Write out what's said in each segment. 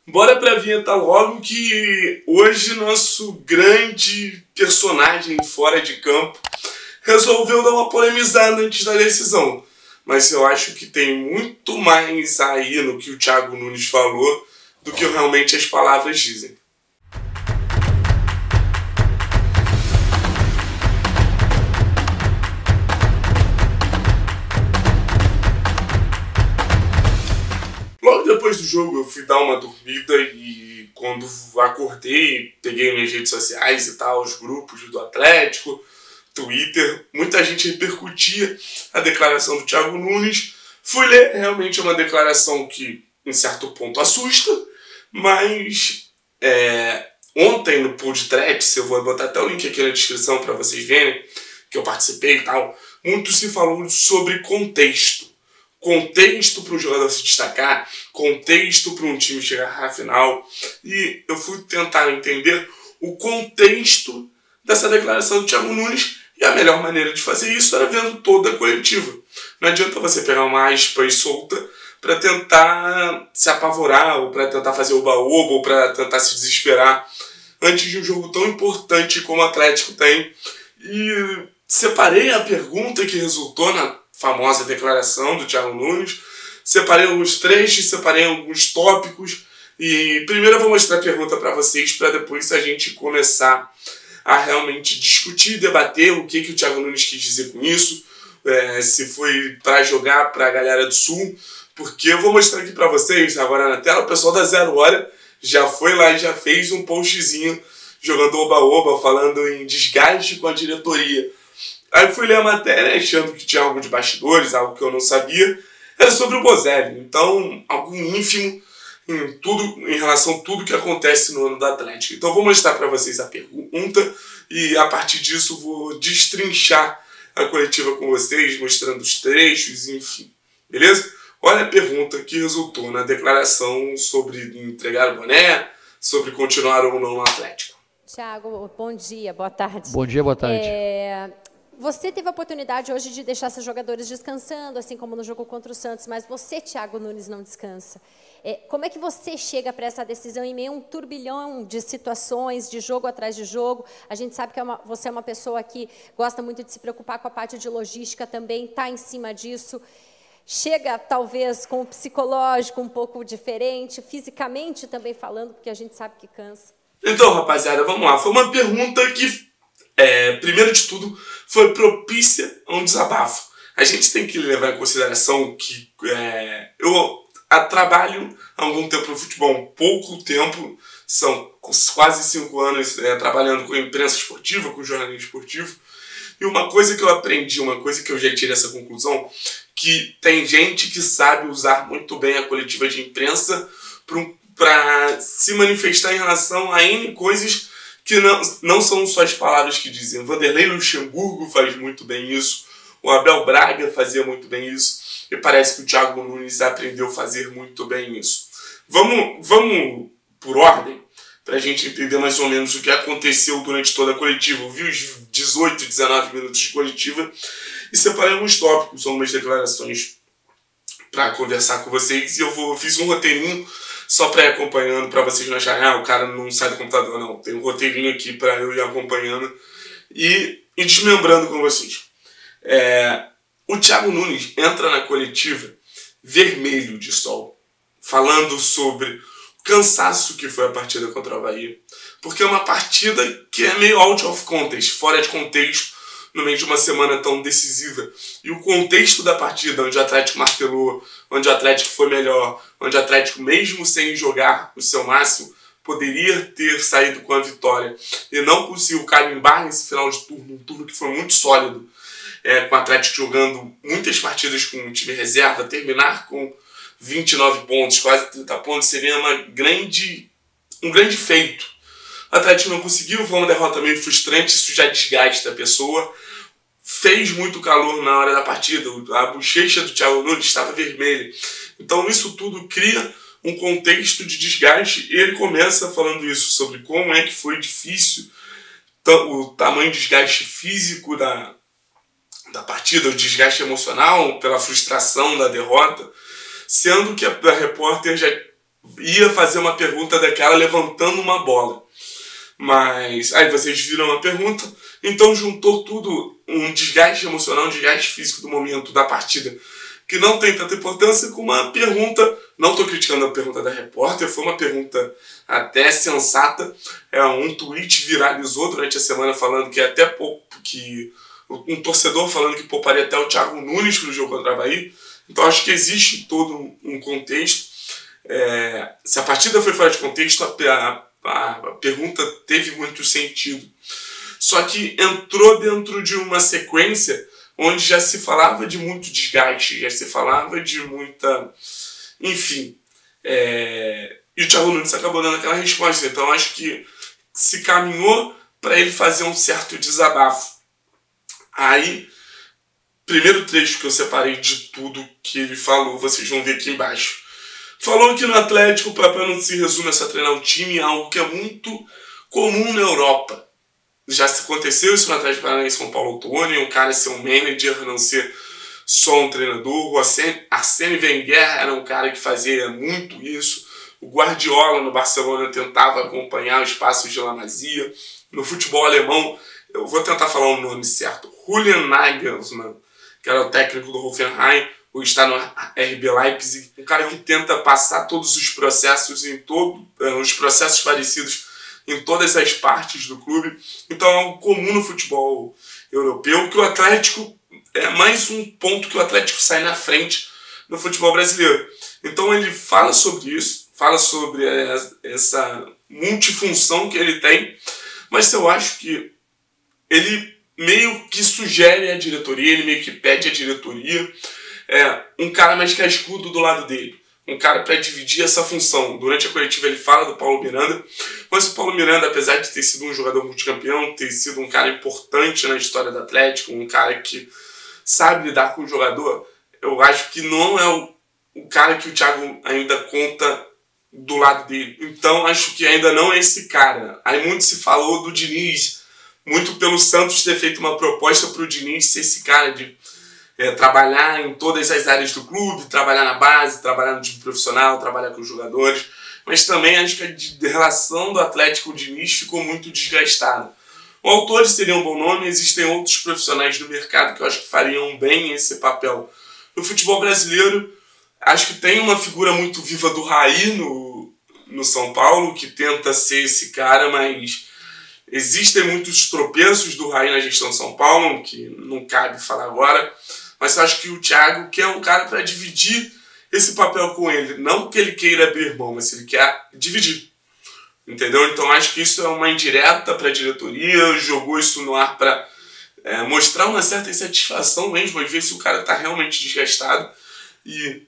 Bora pra vinheta logo que hoje nosso grande personagem fora de campo resolveu dar uma polemizada antes da decisão. Mas eu acho que tem muito mais aí no que o Thiago Nunes falou do que realmente as palavras dizem. Logo depois do jogo eu fui dar uma dormida e quando acordei, peguei minhas redes sociais e tal, os grupos do Atlético, Twitter, muita gente repercutia a declaração do Thiago Nunes. Fui ler, realmente é uma declaração que em certo ponto assusta, mas ontem no Podcast, eu vou botar até o link aqui na descrição para vocês verem, que eu participei e tal, muito se falou sobre contexto. Contexto para o jogador se destacar, contexto para um time chegar à final. E eu fui tentar entender o contexto dessa declaração do Thiago Nunes e a melhor maneira de fazer isso era vendo toda a coletiva. Não adianta você pegar uma aspa solta para tentar se apavorar ou para tentar fazer oba-oba ou para tentar se desesperar antes de um jogo tão importante como o Atlético tem. E separei a pergunta que resultou na famosa declaração do Thiago Nunes, separei alguns trechos, separei alguns tópicos e primeiro eu vou mostrar a pergunta para vocês para depois a gente começar a realmente discutir, debater o que o Thiago Nunes quis dizer com isso, se foi para jogar para a galera do Sul, porque eu vou mostrar aqui para vocês agora na tela, o pessoal da 0 Hora já foi lá e já fez um postzinho jogando oba-oba, falando em desgaste com a diretoria. Aí fui ler a matéria achando que tinha algo de bastidores, algo que eu não sabia. Era sobre o Bozelli. Então, algo ínfimo em relação a tudo que acontece no ano do Atlético. Então, eu vou mostrar para vocês a pergunta e, a partir disso, vou destrinchar a coletiva com vocês, mostrando os trechos, enfim. Beleza? Olha a pergunta que resultou na declaração sobre entregar o boné, sobre continuar ou não no Atlético. Thiago, bom dia, boa tarde. Bom dia, boa tarde. Você teve a oportunidade hoje de deixar seus jogadores descansando, assim como no jogo contra o Santos, mas você, Thiago Nunes, não descansa. Como é que você chega para essa decisão em meio a um turbilhão de situações, de jogo atrás de jogo? A gente sabe que você é uma pessoa que gosta muito de se preocupar com a parte de logística também, está em cima disso. Chega, talvez, com o psicológico um pouco diferente, fisicamente também falando, porque a gente sabe que cansa. Então, rapaziada, vamos lá. Foi uma pergunta que, primeiro de tudo, foi propícia a um desabafo. A gente tem que levar em consideração que eu trabalho há algum tempo no futebol, pouco tempo, são quase 5 anos trabalhando com imprensa esportiva, com jornalismo esportivo. E uma coisa que eu aprendi, uma coisa que eu já tirei essa conclusão, que tem gente que sabe usar muito bem a coletiva de imprensa para se manifestar em relação a N coisas que não são só as palavras que dizem. Vanderlei Luxemburgo faz muito bem isso, o Abel Braga fazia muito bem isso, e parece que o Thiago Nunes aprendeu a fazer muito bem isso. Vamos por ordem, para a gente entender mais ou menos o que aconteceu durante toda a coletiva. Eu vi os 18, 19 minutos de coletiva e separei alguns tópicos, algumas declarações para conversar com vocês, e eu fiz um roteirinho só para ir acompanhando, para vocês não acharem, o cara não sai do computador, não. Tem um roteirinho aqui para eu ir acompanhando e desmembrando com vocês. O Thiago Nunes entra na coletiva vermelho de sol, falando sobre o cansaço que foi a partida contra o Avaí, porque é uma partida que é meio out of context, fora de contexto, no meio de uma semana tão decisiva. E o contexto da partida, onde o Atlético martelou, onde o Atlético foi melhor, onde o Atlético, mesmo sem jogar o seu máximo, poderia ter saído com a vitória e não conseguiu carimbar nesse final de turno, um turno que foi muito sólido, com o Atlético jogando muitas partidas com o time reserva, terminar com 29 pontos, quase 30 pontos, seria um grande feito. O Atlético não conseguiu, foi uma derrota meio frustrante, isso já desgasta a pessoa. Fez muito calor na hora da partida, a bochecha do Thiago Nunes estava vermelha. Então isso tudo cria um contexto de desgaste e ele começa falando isso, sobre como é que foi difícil o tamanho de desgaste físico da partida, o desgaste emocional pela frustração da derrota, sendo que a repórter já ia fazer uma pergunta daquela levantando uma bola. Mas aí vocês viram a pergunta, então juntou tudo, um desgaste emocional, um desgaste físico do momento da partida, que não tem tanta importância, com uma pergunta, não estou criticando a pergunta da repórter, foi uma pergunta até sensata, um tweet viralizou durante a semana falando que até que um torcedor falando que pouparia até o Thiago Nunes para o jogo contra o Avaí, então acho que existe todo um contexto. Se a partida foi fora de contexto, a pergunta teve muito sentido. Só que entrou dentro de uma sequência onde já se falava de muito desgaste, já se falava de muita... Enfim. E o Thiago Nunes acabou dando aquela resposta. Então acho que se caminhou para ele fazer um certo desabafo. Aí, primeiro trecho que eu separei de tudo que ele falou, vocês vão ver aqui embaixo. Falou que no Atlético o papel não se resume a só treinar um time, algo que é muito comum na Europa. Já se aconteceu isso no Atlético Paranaense com o Paulo Autuoni, um cara ser um manager, não ser só um treinador. O Arsène Wenger era um cara que fazia muito isso. O Guardiola no Barcelona tentava acompanhar os passos de La Masia. No futebol alemão, eu vou tentar falar o nome certo, Julian Nagelsmann, que era o técnico do Hoffenheim, ou está no RB Leipzig, um cara que tenta passar todos os processos os processos parecidos em todas as partes do clube. Então é algo comum no futebol europeu, que o Atlético é mais um ponto que o Atlético sai na frente no futebol brasileiro. Então ele fala sobre isso, fala sobre essa multifunção que ele tem, mas eu acho que ele meio que sugere a diretoria, ele meio que pede a diretoria um cara mais cascudo do lado dele. Um cara para dividir essa função. Durante a coletiva ele fala do Paulo Miranda, mas o Paulo Miranda, apesar de ter sido um jogador multicampeão, ter sido um cara importante na história do Atlético, um cara que sabe lidar com o jogador, eu acho que não é o cara que o Thiago ainda conta do lado dele. Então acho que ainda não é esse cara. Aí muito se falou do Diniz, muito pelo Santos ter feito uma proposta para o Diniz ser esse cara de trabalhar em todas as áreas do clube, trabalhar na base, trabalhar no time profissional, trabalhar com os jogadores, mas também acho que a relação do Atlético com o Diniz ficou muito desgastada. O Autuoni seria um bom nome, existem outros profissionais no mercado que eu acho que fariam bem esse papel. No futebol brasileiro, acho que tem uma figura muito viva do Raí no São Paulo, que tenta ser esse cara, mas existem muitos tropeços do Raí na gestão de São Paulo, que não cabe falar agora. Mas eu acho que o Thiago quer um cara para dividir esse papel com ele. Não que ele queira abrir mão, mas ele quer dividir. Entendeu? Então acho que isso é uma indireta para a diretoria, jogou isso no ar para mostrar uma certa insatisfação mesmo, e ver se o cara está realmente desgastado. E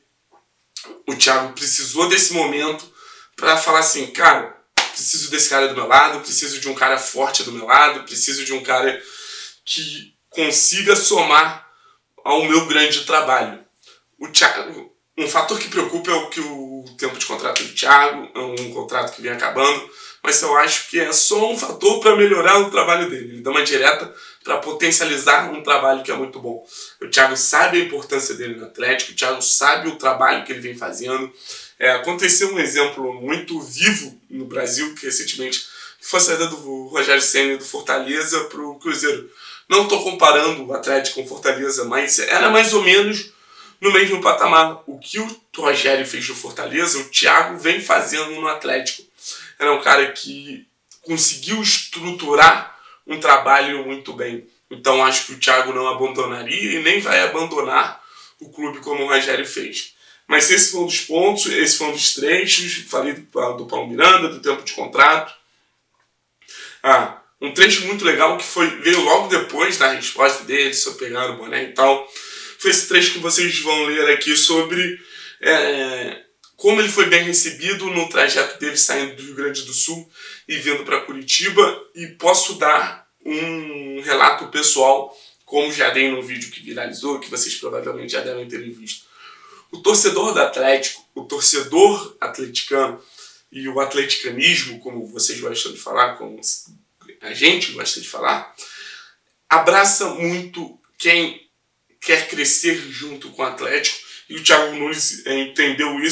o Thiago precisou desse momento para falar assim, cara, preciso desse cara do meu lado, preciso de um cara forte do meu lado, preciso de um cara que consiga somar ao meu grande trabalho. O Thiago, um fator que preocupa é o tempo de contrato do Thiago, é um contrato que vem acabando, mas eu acho que é só um fator para melhorar o trabalho dele. Ele dá uma direta para potencializar um trabalho que é muito bom. O Thiago sabe a importância dele no Atlético, o Thiago sabe o trabalho que ele vem fazendo. Aconteceu um exemplo muito vivo no Brasil, que recentemente foi a saída do Rogério Ceni do Fortaleza para o Cruzeiro. Não estou comparando o Atlético com o Fortaleza, mas era mais ou menos no mesmo patamar. O que o Rogério fez no Fortaleza, o Thiago vem fazendo no Atlético. Era um cara que conseguiu estruturar um trabalho muito bem. Então acho que o Thiago não abandonaria e nem vai abandonar o clube como o Rogério fez. Mas esse foi um dos pontos, esse foi um dos trechos. Falei do Paulo Miranda, do tempo de contrato. Um trecho muito legal que veio logo depois da resposta dele sobre pegar o boné e tal. Foi esse trecho que vocês vão ler aqui sobre como ele foi bem recebido no trajeto dele saindo do Rio Grande do Sul e vindo para Curitiba. E posso dar um relato pessoal, como já dei no vídeo que viralizou, que vocês provavelmente já devem ter visto. O torcedor do Atlético, o torcedor atleticano e o atleticanismo, como vocês gostam de falar, como a gente gosta de falar, abraça muito quem quer crescer junto com o Atlético, e o Thiago Nunes entendeu isso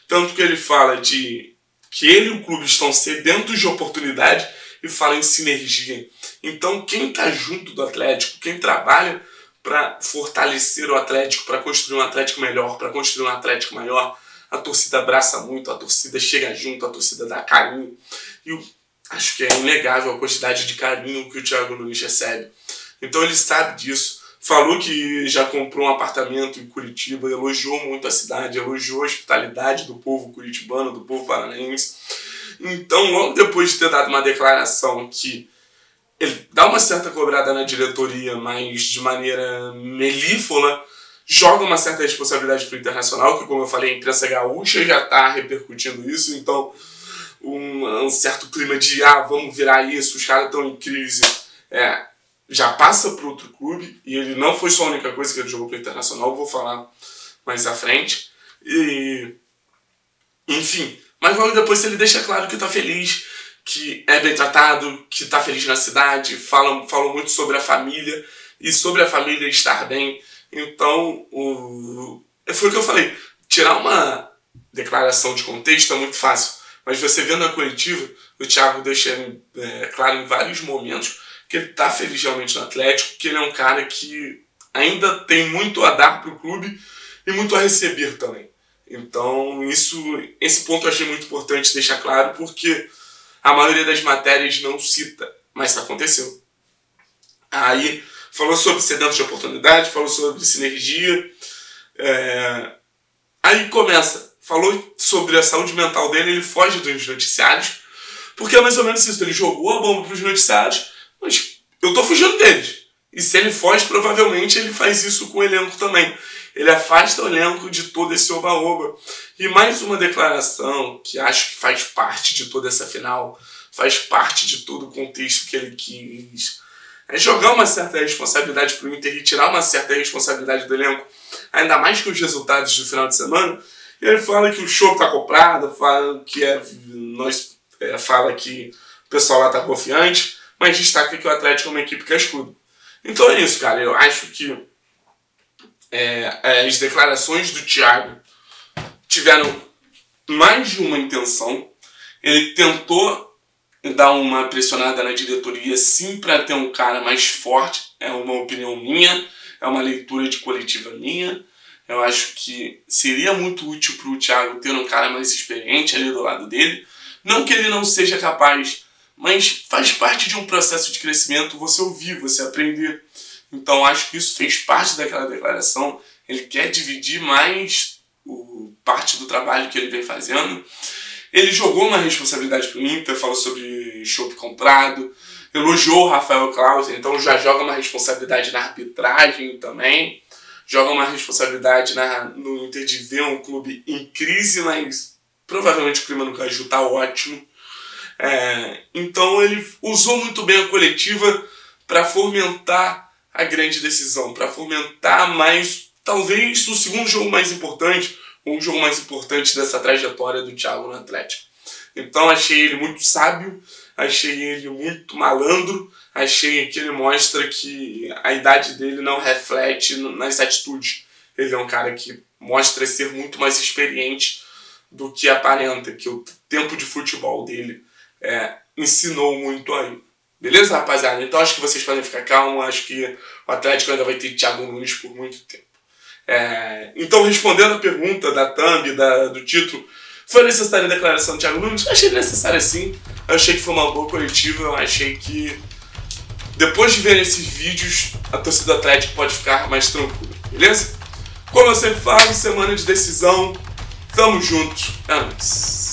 Tanto que ele fala de que ele e o clube estão sedentos de oportunidade e fala em sinergia. Então, quem está junto do Atlético, quem trabalha para fortalecer o Atlético, para construir um Atlético melhor, para construir um Atlético maior, a torcida abraça muito, a torcida chega junto, a torcida dá carinho. E eu acho que é inegável a quantidade de carinho que o Thiago Nunes recebe. Então ele sabe disso. Falou que já comprou um apartamento em Curitiba, elogiou muito a cidade, elogiou a hospitalidade do povo curitibano, do povo paranaense. Então, logo depois de ter dado uma declaração que ele dá uma certa cobrada na diretoria, mas de maneira melíflua, joga uma certa responsabilidade para o Internacional, que, como eu falei, a imprensa gaúcha já está repercutindo isso. Então, um certo clima de vamos virar isso, os caras estão em crise, já passa para outro clube, e ele não foi só a única coisa que ele jogou para o Internacional, eu vou falar mais à frente. E, enfim, mas logo depois ele deixa claro que está feliz, que é bem tratado, que está feliz na cidade, fala muito sobre a família, e sobre a família estar bem. Então, foi o que eu falei, tirar uma declaração de contexto é muito fácil, mas você vendo a coletiva, o Thiago deixa claro em vários momentos que ele está feliz realmente no Atlético, que ele é um cara que ainda tem muito a dar para o clube e muito a receber também. Então, esse ponto eu achei muito importante deixar claro, porque a maioria das matérias não cita, mas aconteceu. Aí, falou sobre sedento de oportunidade, falou sobre sinergia. Aí começa, falou sobre a saúde mental dele, ele foge dos noticiários, porque é mais ou menos isso, ele jogou a bomba para os noticiários, mas eu tô fugindo deles. E se ele foge, provavelmente ele faz isso com o elenco também. Ele afasta o elenco de todo esse oba-oba. E mais uma declaração que acho que faz parte de toda essa final, faz parte de todo o contexto que ele quis. É jogar uma certa responsabilidade pro Inter e tirar uma certa responsabilidade do elenco, ainda mais com os resultados do final de semana. E ele fala que o show tá comprado, fala que fala que o pessoal lá tá confiante, mas destaca que o Atlético é uma equipe cascuda. Então é isso, cara. Eu acho que as declarações do Thiago tiveram mais de uma intenção. Ele tentou dar uma pressionada na diretoria, sim, para ter um cara mais forte. É uma opinião minha, é uma leitura de coletiva minha. Eu acho que seria muito útil para o Thiago ter um cara mais experiente ali do lado dele. Não que ele não seja capaz, mas faz parte de um processo de crescimento você ouvir, você aprender. Então acho que isso fez parte daquela declaração. Ele quer dividir mais parte do trabalho que ele vem fazendo. Ele jogou uma responsabilidade para o Inter, falou sobre chopp comprado, elogiou o Rafael Claus, então já joga uma responsabilidade na arbitragem também, joga uma responsabilidade no Inter de ver um clube em crise, mas provavelmente o clima no Caju está ótimo. Então ele usou muito bem a coletiva para fomentar a grande decisão, para fomentar mais, talvez, o segundo jogo mais importante, um jogo mais importante dessa trajetória do Thiago no Atlético. Então achei ele muito sábio, achei ele muito malandro, achei que ele mostra que a idade dele não reflete nas atitudes. Ele é um cara que mostra ser muito mais experiente do que aparenta, que o tempo de futebol dele ensinou muito aí. Beleza, rapaziada? Então acho que vocês podem ficar calmos, acho que o Atlético ainda vai ter Thiago Nunes por muito tempo. Então, respondendo a pergunta da thumb, do título, foi necessária a declaração do Thiago Nunes? Achei necessária sim, eu achei que foi uma boa coletiva, eu achei que depois de ver esses vídeos, a torcida do Atlético pode ficar mais tranquila, beleza? Como eu sempre falo, semana de decisão, tamo junto, é nóis.